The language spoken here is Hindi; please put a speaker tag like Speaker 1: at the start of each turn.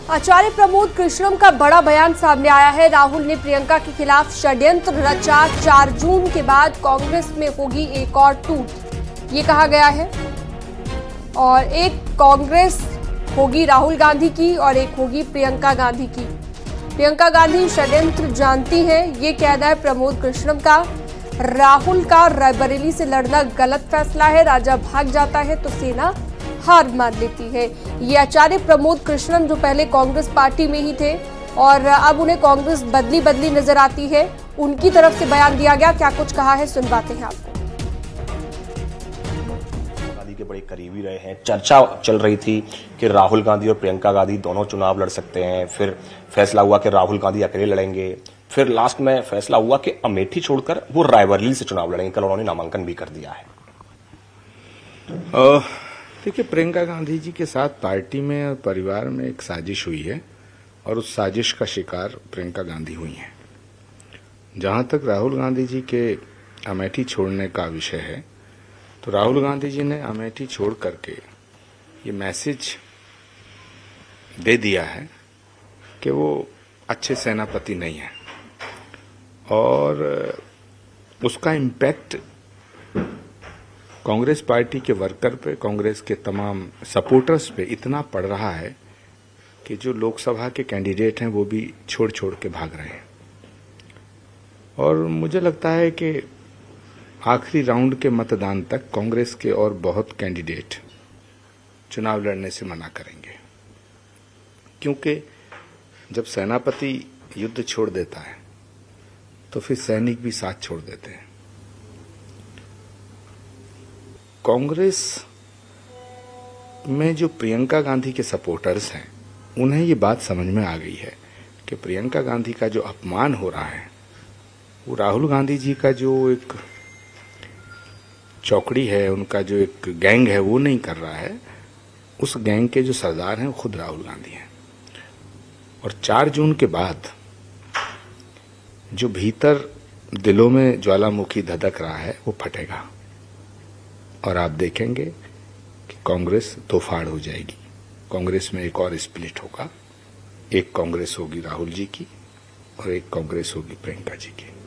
Speaker 1: आचार्य प्रमोद कृष्णम का बड़ा बयान सामने आया है। राहुल ने प्रियंका के खिलाफ षड्यंत्र रचा। 4 जून के बाद कांग्रेस में होगी एक और टूट, ये कहा गया है। और एक कांग्रेस होगी राहुल गांधी की और एक होगी प्रियंका गांधी की। प्रियंका गांधी षड्यंत्र जानती है, ये कहना है प्रमोद कृष्णम का। राहुल का रायबरेली से लड़ना गलत फैसला है। राजा भाग जाता है तो सेना हार मान लेती है। ये आचार्य प्रमोद कृष्णम जो पहले कांग्रेस पार्टी में ही थे और अब उन्हें कांग्रेस बदली नजर आती है, उनकी तरफ से बयान दिया गया। क्या कुछ कहा है सुनवाते हैं आपको।
Speaker 2: के बड़े करीबी रहे हैं। चर्चा चल रही थी कि राहुल गांधी और प्रियंका गांधी दोनों चुनाव लड़ सकते हैं। फिर फैसला हुआ कि राहुल गांधी अकेले लड़ेंगे। फिर लास्ट में फैसला हुआ कि अमेठी छोड़कर वो रायबरेली से चुनाव लड़ेंगे। कल उन्होंने नामांकन भी कर दिया है।
Speaker 3: देखिए, प्रियंका गांधी जी के साथ पार्टी में और परिवार में एक साजिश हुई है और उस साजिश का शिकार प्रियंका गांधी हुई हैं। जहां तक राहुल गांधी जी के अमेठी छोड़ने का विषय है, तो राहुल गांधी जी ने अमेठी छोड़ करके ये मैसेज दे दिया है कि वो अच्छे सेनापति नहीं है और उसका इम्पैक्ट कांग्रेस पार्टी के वर्कर पे, कांग्रेस के तमाम सपोर्टर्स पे इतना पड़ रहा है कि जो लोकसभा के कैंडिडेट हैं वो भी छोड़ के भाग रहे हैं। और मुझे लगता है कि आखिरी राउंड के मतदान तक कांग्रेस के और बहुत कैंडिडेट चुनाव लड़ने से मना करेंगे, क्योंकि जब सेनापति युद्ध छोड़ देता है तो फिर सैनिक भी साथ छोड़ देते हैं। कांग्रेस में जो प्रियंका गांधी के सपोर्टर्स हैं, उन्हें ये बात समझ में आ गई है कि प्रियंका गांधी का जो अपमान हो रहा है वो राहुल गांधी जी का जो एक चौकड़ी है, उनका जो एक गैंग है, वो नहीं कर रहा है। उस गैंग के जो सरदार हैं वो खुद राहुल गांधी हैं। और 4 जून के बाद जो भीतर दिलों में ज्वालामुखी धधक रहा है वो फटेगा और आप देखेंगे कि कांग्रेस तोफाड़ हो जाएगी। कांग्रेस में एक और स्प्लिट होगा। एक कांग्रेस होगी राहुल जी की और एक कांग्रेस होगी प्रियंका जी की।